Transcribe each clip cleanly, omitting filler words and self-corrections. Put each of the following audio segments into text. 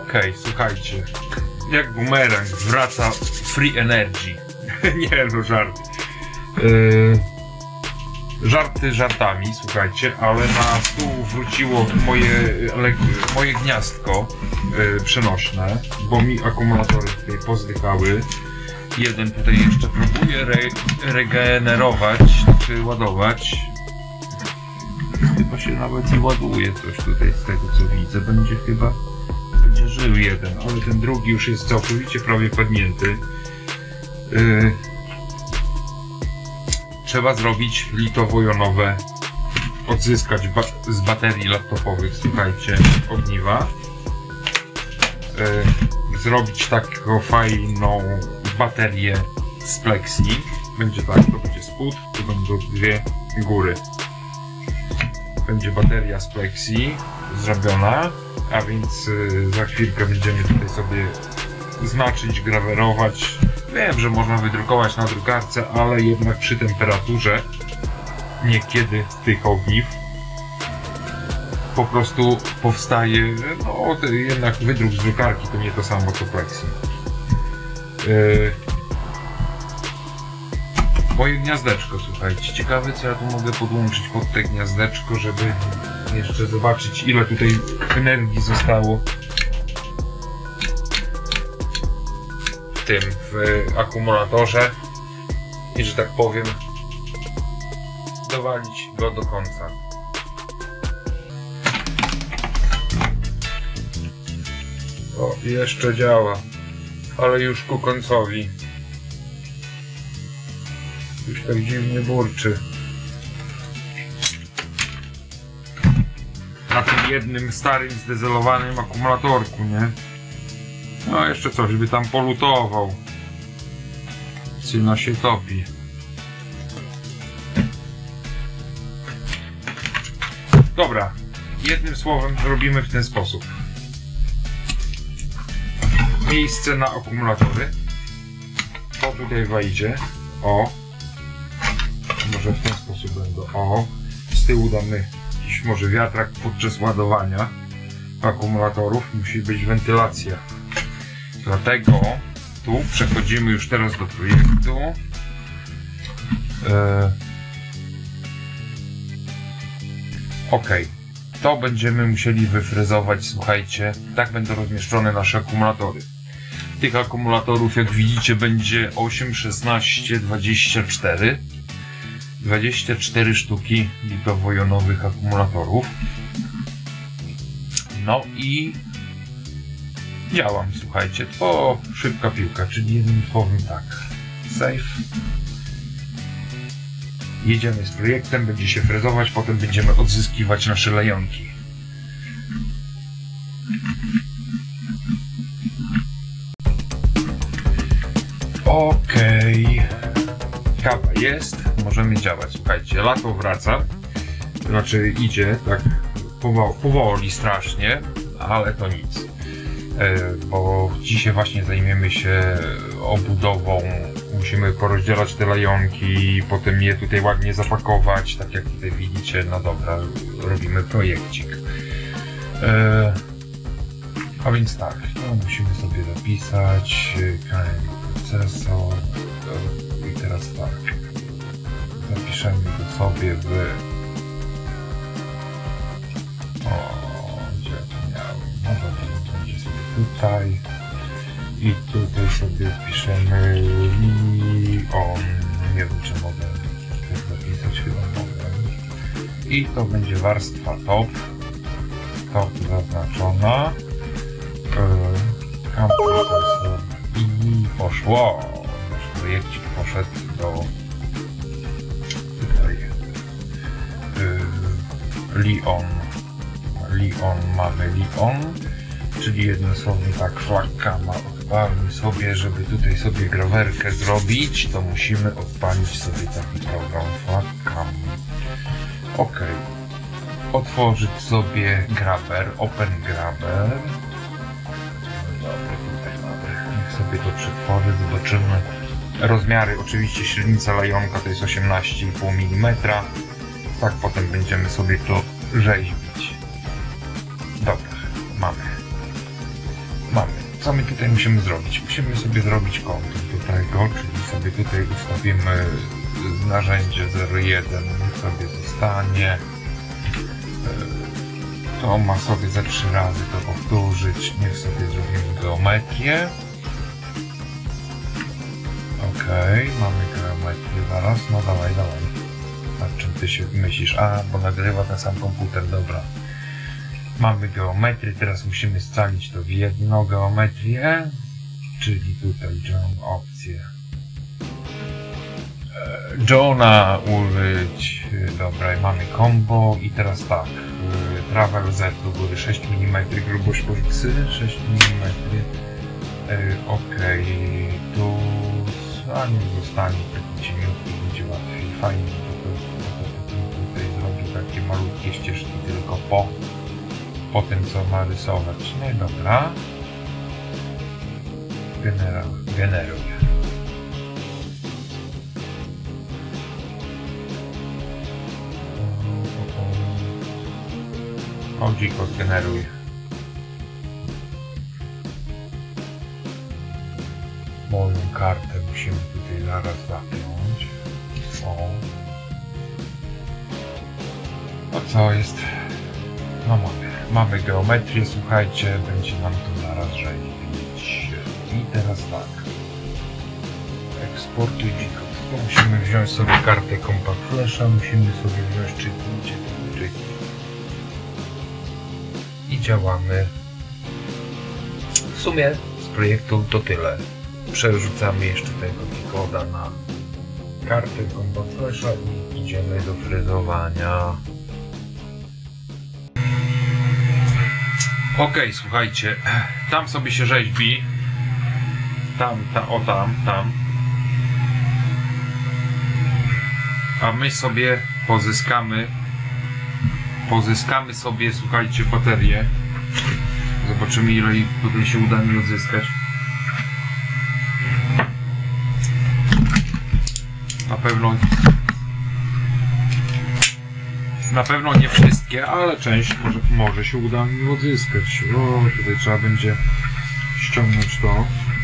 Okej, słuchajcie. Jak bumerang wraca Free Energy. Nie no, żarty. Żarty żartami, słuchajcie, ale na stół wróciło moje gniazdko przenośne, bo mi akumulatory tutaj pozdychały. Jeden tutaj jeszcze próbuje regenerować, czy ładować. Chyba się nawet i ładuje coś tutaj z tego co widzę. Będzie żył jeden, ale ten drugi już jest całkowicie prawie padnięty. Trzeba zrobić litowo-jonowe, odzyskać z baterii laptopowych, słuchajcie, ogniwa. Zrobić taką fajną baterię z plexi. Będzie tak, to będzie spód, tu będą dwie góry. Będzie bateria z plexi zrobiona, a więc za chwilkę będziemy tutaj sobie znaczyć, grawerować. Wiem, że można wydrukować na drukarce, ale jednak przy temperaturze niekiedy tych ogniw po prostu powstaje, no jednak wydruk z drukarki to nie to samo co plexi. Moje gniazdeczko, słuchajcie, ciekawe co ja tu mogę podłączyć pod te gniazdeczko, żeby jeszcze zobaczyć ile tutaj energii zostało w akumulatorze i że tak powiem dowalić go do końca. O, jeszcze działa, ale już ku końcowi. Już tak dziwnie burczy. Na tym jednym starym zdezelowanym akumulatorku, nie? No jeszcze coś by tam polutował. Syna się topi. Dobra, jednym słowem robimy w ten sposób. Miejsce na akumulatory. To tutaj wejdzie. O. Może w ten sposób będą. O. Z tyłu damy jakiś może wiatrak podczas ładowania akumulatorów. Musi być wentylacja. Dlatego tu przechodzimy już teraz do projektu. Ok, to będziemy musieli wyfrezować, słuchajcie, tak będą rozmieszczone nasze akumulatory. Tych akumulatorów, jak widzicie, będzie 8, 16, 24. 24 sztuki litowo-jonowych akumulatorów. No i działam, słuchajcie, to szybka piłka, czyli jednym słowem tak. Save. Jedziemy z projektem, będzie się frezować, potem będziemy odzyskiwać nasze lejonki. Okej. Kawa jest, możemy działać, słuchajcie, lato wraca, znaczy idzie tak powoli strasznie, ale to nic. Bo dzisiaj właśnie zajmiemy się obudową, musimy porozdzielać te lajonki, potem je tutaj ładnie zapakować, tak jak tutaj widzicie, no dobra, robimy projekcik. A więc tak, no musimy sobie zapisać KM procesor i teraz tak, zapiszemy go sobie w tutaj i tutaj sobie wpiszemy Lion, nie wiem czy mogę tak zapisać, chyba mogę, i to będzie warstwa top zaznaczona, procesor i poszło, nasz projekcik poszedł do tutaj mamy Lion. Czyli jednym słowem tak, flagkama odpalmy sobie, żeby tutaj sobie grawerkę zrobić, to musimy odpalić sobie taki program flagkam. Ok. Otworzyć sobie grabber, open grabber. Dobra, tutaj mamy. Niech sobie to przetworzy, zobaczymy. Rozmiary, oczywiście średnica lajonka to jest 18,5 mm. Tak potem będziemy sobie to rzeźbić. Dobra, mamy. co my tutaj musimy zrobić? Musimy sobie zrobić kontur do tego, czyli sobie tutaj ustawimy narzędzie 0,1, sobie zostanie. To ma sobie ze 3 razy to powtórzyć. Niech sobie zrobimy geometrię. Okej, mamy geometrię zaraz. No dawaj. Nad czym ty się myślisz? A, bo nagrywa ten sam komputer, dobra. Mamy geometrię, teraz musimy scalić to w jedną geometrię. Czyli tutaj John opcję. Johna użyć. Dobra, i mamy combo i teraz tak. Travel Z do góry 6 mm, grubość poliksy 6 mm. Okej, tu nie zostanie taki cieniutki, będzie łatwiej. Fajnie, to tutaj zrobię takie malutkie ścieżki tylko po tym, co ma rysować. No i dobra. Generuję. Dziko generuje. Moją kartę musimy tutaj zaraz zapiąć. O. No co jest? No mamy geometrię, słuchajcie, będzie nam to zaraz rzeźbić. I teraz tak. Eksportuj dziko. Musimy wziąć sobie kartę Compact Flasha, musimy sobie wziąć czytnijcie i działamy. W sumie z projektu to tyle. Przerzucamy jeszcze tego koda na kartę Compact Flasha i idziemy do fryzowania. Okej, słuchajcie, tam sobie się rzeźbi. Tam. A my sobie pozyskamy sobie, słuchajcie, baterię. Zobaczymy, ile ich tutaj się uda mi odzyskać. Na pewno nie wszystkie, ale część może się uda mi odzyskać. O, tutaj trzeba będzie ściągnąć to.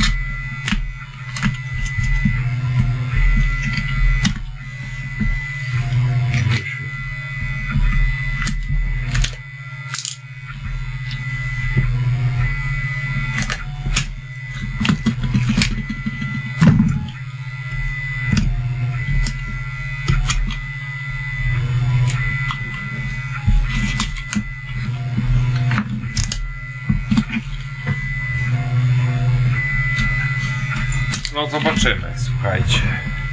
No zobaczymy, słuchajcie.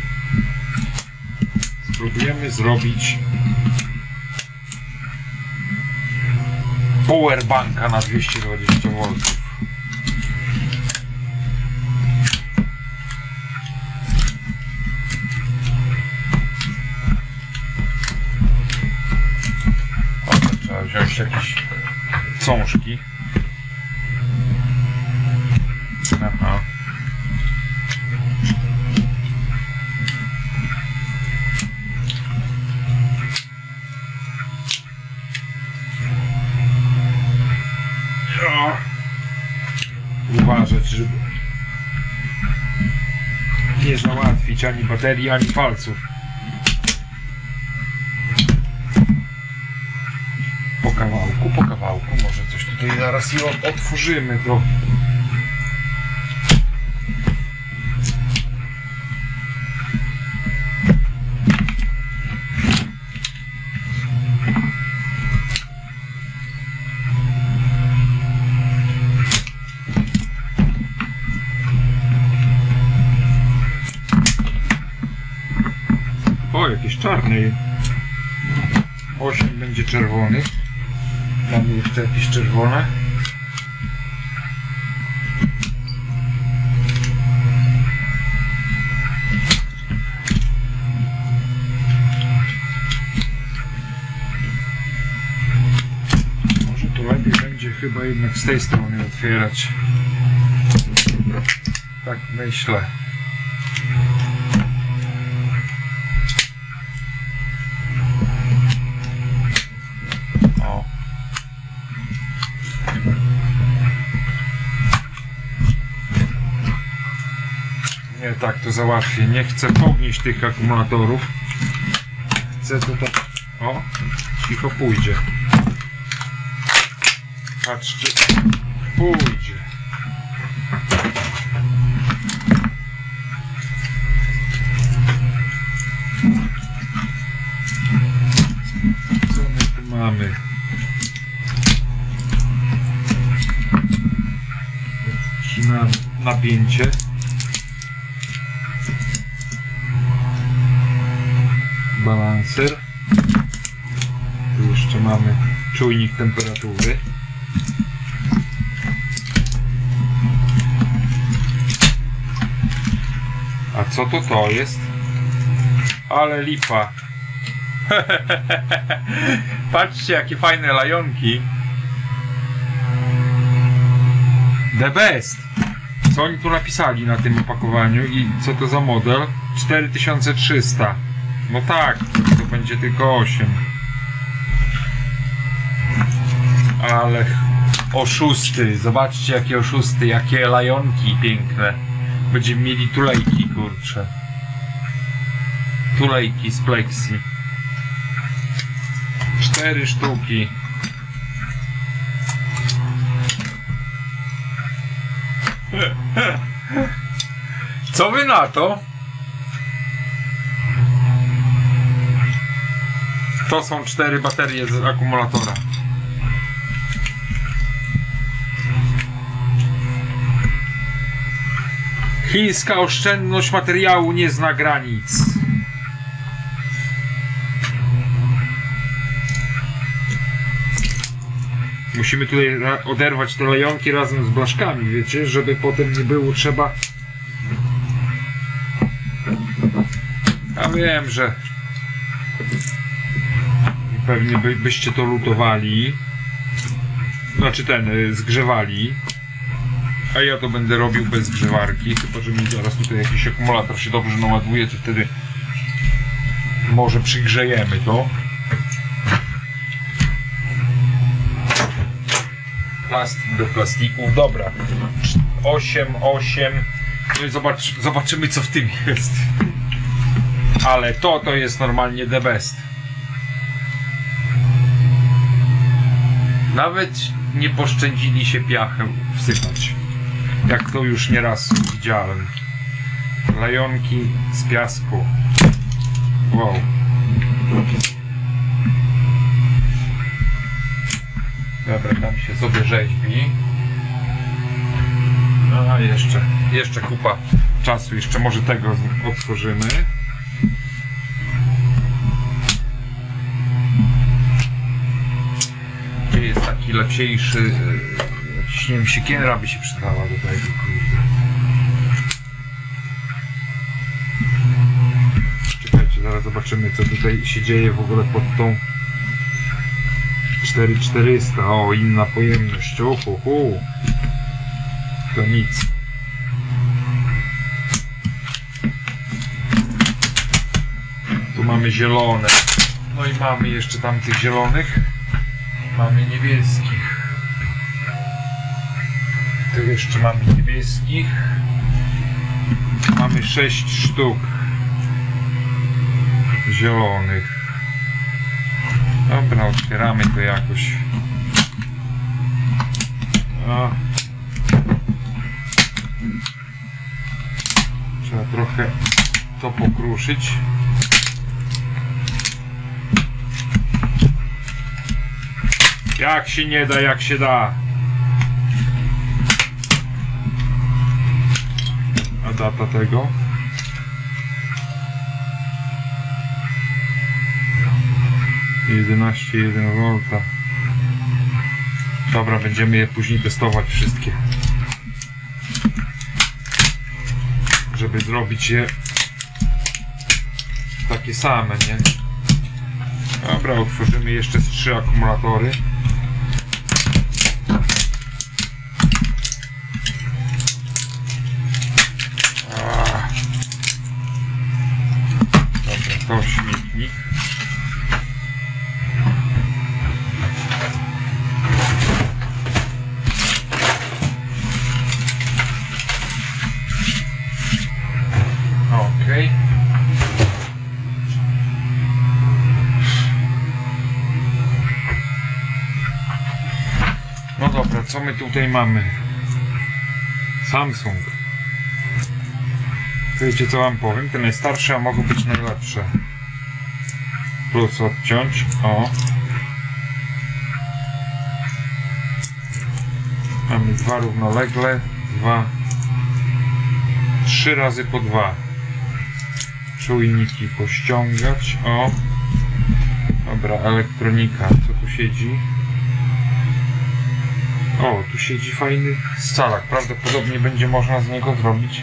Spróbujemy zrobić powerbanka na 220 V. Trzeba wziąć jakieś cążki. Aha. Uważać, żeby nie załatwić ani baterii, ani palców. Po kawałku, może coś tutaj zaraz i otworzymy to. O, jakieś czarne. 8 będzie czerwonych. Mamy jeszcze jakieś czerwone. Może to lepiej będzie chyba jednak z tej strony otwierać. Tak myślę. Nie, tak to załatwię. Nie chcę podnieść tych akumulatorów. Chcę to tak... O, cicho pójdzie. Patrzcie, pójdzie. Co my tu mamy? Zaczynamy napięcie. Balancer. Tu jeszcze mamy czujnik temperatury. A co to jest? Ale lipa. Patrzcie, jakie fajne lajonki. The best. Co oni tu napisali na tym opakowaniu i co to za model? 4300. No tak, to będzie tylko 8. Ale oszusty, zobaczcie jakie oszusty, jakie lajonki piękne. Będziemy mieli tulejki, kurcze. Tulejki z Plexi. 4 sztuki. Co wy na to? To są 4 baterie z akumulatora. Chińska oszczędność materiału nie zna granic. Musimy tutaj oderwać te lejonki razem z blaszkami, wiecie, żeby potem nie było trzeba... Ja wiem, że pewnie byście to lutowali, znaczy zgrzewali, a ja to będę robił bez zgrzewarki, chyba że mi zaraz tutaj jakiś akumulator się dobrze naładuje, to wtedy może przygrzejemy to. Plastik do plastików, dobra. 8. No i zobaczymy co w tym jest. Ale to jest normalnie the best. Nawet nie poszczędzili się piachę wsypać. Jak to już nieraz widziałem. Lajonki z piasku. Wow. Dobra, tam się sobie rzeźbi. A jeszcze kupa czasu. Jeszcze może tego otworzymy. Gdzie jest taki lepsiejszy... Jakiś, nie wiem, siekiera by się przydała do tego, kurde. Czekajcie, zaraz zobaczymy co tutaj się dzieje w ogóle pod tą 4400. O, inna pojemność. To nic. Tu mamy zielone. No i mamy jeszcze tam tych zielonych. Mamy niebieskich. Tu jeszcze mamy niebieskich. Mamy 6 sztuk zielonych. Dobra, otwieramy to jakoś. Trzeba trochę to pokruszyć. Jak się nie da, jak się da. A data tego? ...11,1 V. Dobra, będziemy je później testować wszystkie. Żeby zrobić je takie same, nie? Dobra, otworzymy jeszcze z 3 akumulatory. Dobra, to śmietnik. No dobra, co my tutaj mamy? Samsung. Wiecie co wam powiem? Te najstarsze, a mogą być najlepsze. Plus odciąć. O. Mamy 2 równolegle. 3 razy po 2. Czujniki pościągać. O. Dobra, elektronika. Co tu siedzi? O, tu siedzi fajny scalak. Prawdopodobnie będzie można z niego zrobić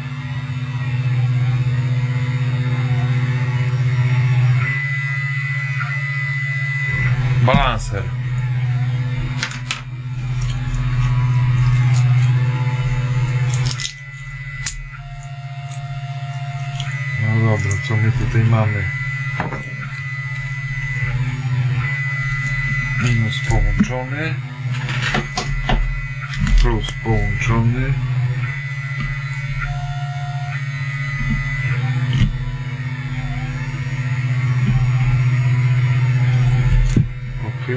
balanser. No dobra, co my tutaj mamy? Minus połączony. Plus połączony. OK.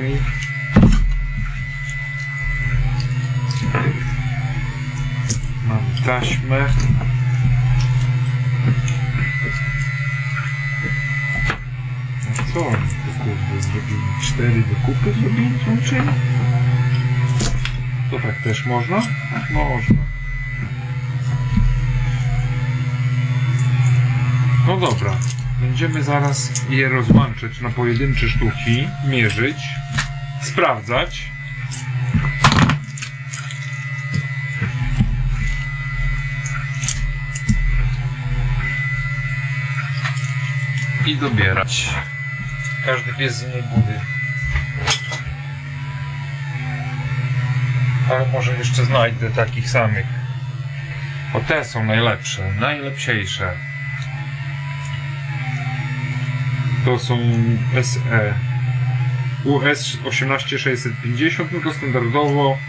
Mamy taśmę. A co oni tu kurde zrobili? 4 wykupy zrobili złączenie? To tak też można? Tak można. No dobra. Będziemy zaraz je rozłączać na pojedyncze sztuki, mierzyć, sprawdzać. I dobierać. Każdy pies z innej budy. Ale może jeszcze znajdę takich samych. O, te są najlepsze, najlepsiejsze. To są SE. US 18650, no to standardowo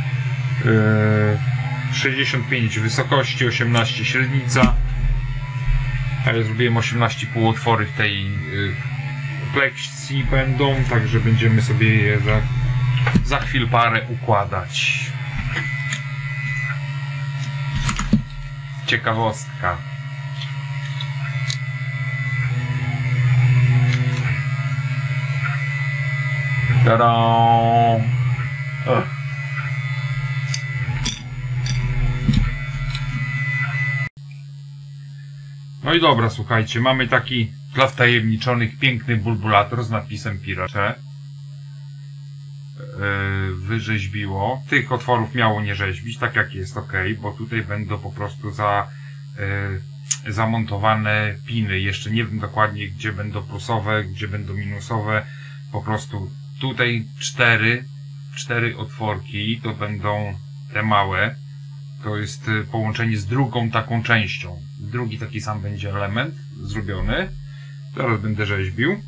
65 wysokości, 18 średnica. A ja zrobiłem 18,5 otwory w tej plexi będą, także będziemy sobie je za chwilę parę układać. Ciekawostka. Tada! No i dobra, słuchajcie, mamy taki dla wtajemniczonych piękny bulbulator z napisem Piracze. Wyrzeźbiło. Tych otworów miało nie rzeźbić, tak jak jest OK, bo tutaj będą po prostu zamontowane piny. Jeszcze nie wiem dokładnie, gdzie będą plusowe, gdzie będą minusowe. Po prostu tutaj 4 otworki to będą te małe. To jest połączenie z drugą taką częścią. Drugi taki sam będzie element zrobiony. Teraz będę rzeźbił.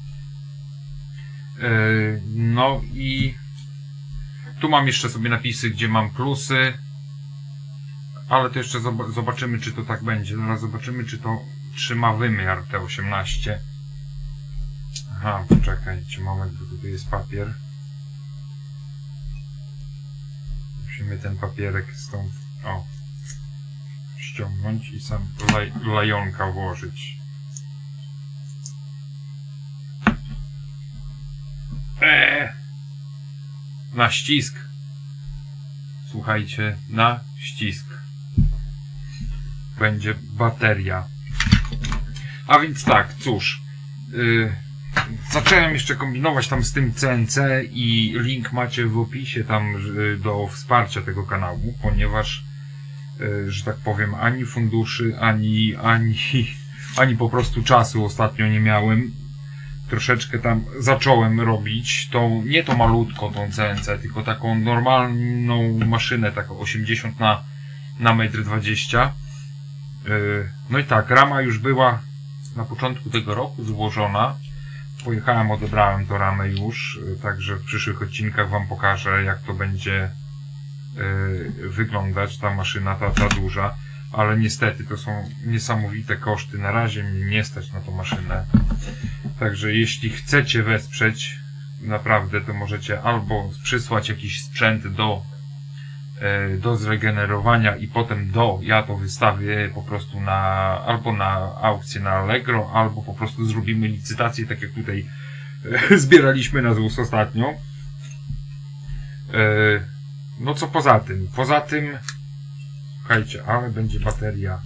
No i tu mam jeszcze sobie napisy, gdzie mam plusy. Ale to jeszcze zobaczymy, czy to tak będzie. Zaraz zobaczymy, czy to trzyma wymiar te 18. Aha, poczekajcie moment, bo tutaj jest papier. Musimy ten papierek stąd ściągnąć i sam lajonka włożyć. Na ścisk. Słuchajcie, na ścisk. Będzie bateria. A więc tak, cóż. Zacząłem jeszcze kombinować tam z tym CNC i link macie w opisie tam do wsparcia tego kanału, ponieważ, że tak powiem, ani funduszy, ani po prostu czasu ostatnio nie miałem. Troszeczkę tam zacząłem robić nie to malutko tą CNC, tylko taką normalną maszynę, taką 80 na 1,20 m. No i tak, rama już była na początku tego roku złożona. Pojechałem, odebrałem tę ramę już, także w przyszłych odcinkach wam pokażę, jak to będzie wyglądać ta maszyna, ta duża. Ale niestety to są niesamowite koszty. Na razie mnie nie stać na tą maszynę. Także jeśli chcecie wesprzeć naprawdę to możecie albo przysłać jakiś sprzęt do zregenerowania i potem ja to wystawię po prostu albo na aukcję na Allegro, albo po prostu zrobimy licytację, tak jak tutaj zbieraliśmy na ZUS ostatnio. No co poza tym? Poza tym, słuchajcie, ale będzie bateria.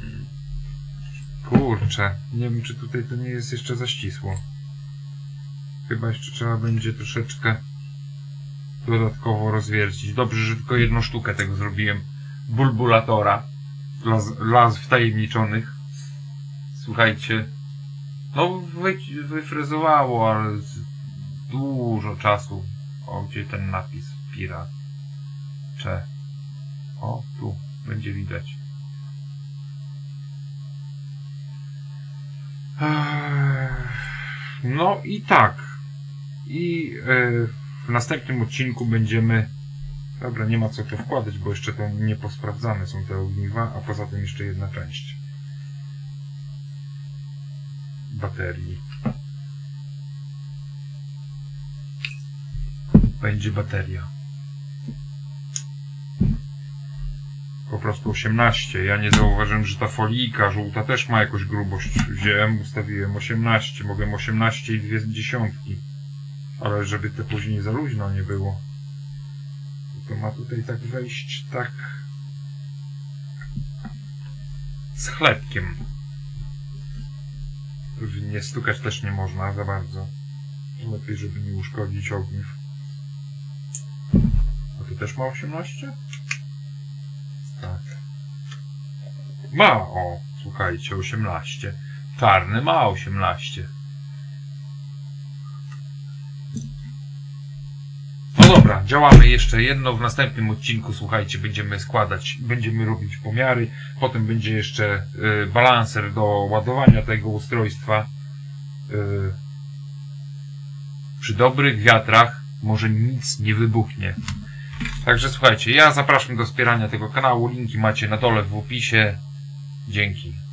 Kurczę, nie wiem, czy tutaj to nie jest jeszcze za ścisło. Chyba jeszcze trzeba będzie troszeczkę dodatkowo rozwiercić. Dobrze, że tylko jedną sztukę tego zrobiłem. Bulbulatora dla wtajemniczonych. Słuchajcie, no wyfrezowało, ale dużo czasu. O, gdzie ten napis? Pirat. O, tu będzie widać. No i tak. I w następnym odcinku będziemy... Dobra, nie ma co to wkładać, bo jeszcze to nie posprawdzane są te ogniwa, a poza tym jeszcze jedna część baterii. Będzie bateria. Po prostu 18. Ja nie zauważyłem, że ta folijka żółta też ma jakąś grubość. Wziąłem, ustawiłem 18. Mogłem 18,2. Ale żeby to później za luźno nie było. To ma tutaj tak wejść, tak z chlebkiem. Nie stukać też nie można za bardzo. Lepiej, żeby nie uszkodzić ogniw. A to też ma 18? Tak. Słuchajcie, 18. Czarny ma 18. No dobra, działamy jeszcze jedno. W następnym odcinku, słuchajcie, będziemy robić pomiary. Potem będzie jeszcze balancer do ładowania tego ustrojstwa. Przy dobrych wiatrach może nic nie wybuchnie. Także słuchajcie, ja zapraszam do wspierania tego kanału. Linki macie na dole w opisie. Dzięki.